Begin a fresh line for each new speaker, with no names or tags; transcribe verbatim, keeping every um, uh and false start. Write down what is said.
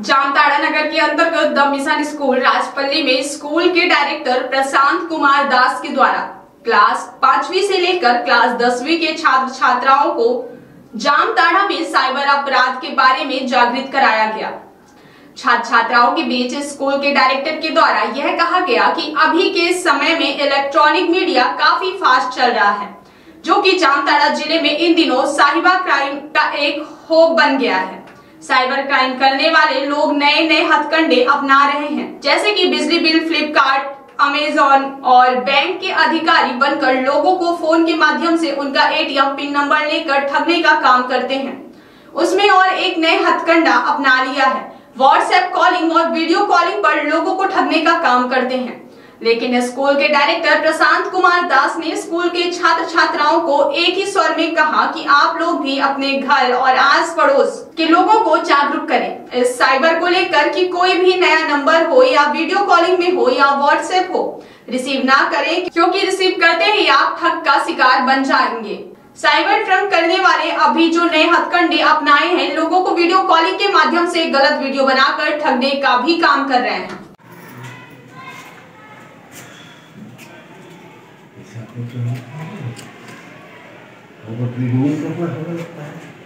जामताड़ा नगर के अंतर्गत the mission school राजपल्ली में स्कूल के डायरेक्टर प्रशांत कुमार दास के द्वारा क्लास पांचवी से लेकर क्लास दसवीं के छात्र छात्राओं को जामताड़ा में साइबर अपराध के बारे में जागृत कराया गया। छात्र छात्राओं के बीच स्कूल के डायरेक्टर के द्वारा यह कहा गया कि अभी के समय में इलेक्ट्रॉनिक मीडिया काफी फास्ट चल रहा है, जो कि जामताड़ा जिले में इन दिनों साइबर क्राइम का एक होप बन गया है। साइबर क्राइम करने वाले लोग नए नए हथकंडे अपना रहे हैं, जैसे कि बिजली बिल, फ्लिपकार्ट, अमेजॉन और बैंक के अधिकारी बनकर लोगों को फोन के माध्यम से उनका एटीएम पिन नंबर लेकर ठगने का काम करते हैं। उसमें और एक नए हथकंडा अपना लिया है, व्हाट्सएप कॉलिंग और वीडियो कॉलिंग पर लोगों को ठगने का काम करते हैं। लेकिन स्कूल के डायरेक्टर प्रशांत कुमार दास ने स्कूल के छात्र छात्राओं को एक ही स्वर में कहा कि आप लोग भी अपने घर और आस पड़ोस के लोगों को जागरूक करें इस साइबर को लेकर कि कोई भी नया नंबर हो या वीडियो कॉलिंग में हो या व्हाट्सएप हो, रिसीव ना करें, क्योंकि रिसीव करते ही आप ठग का शिकार बन जाएंगे। साइबर ट्रंक करने वाले अभी जो नए हथकंडे अपनाए हैं, लोगों को वीडियो कॉलिंग के माध्यम से गलत वीडियो बनाकर ठगने का भी काम कर रहे हैं।
वो तो ट्रिब्यून का लगता है।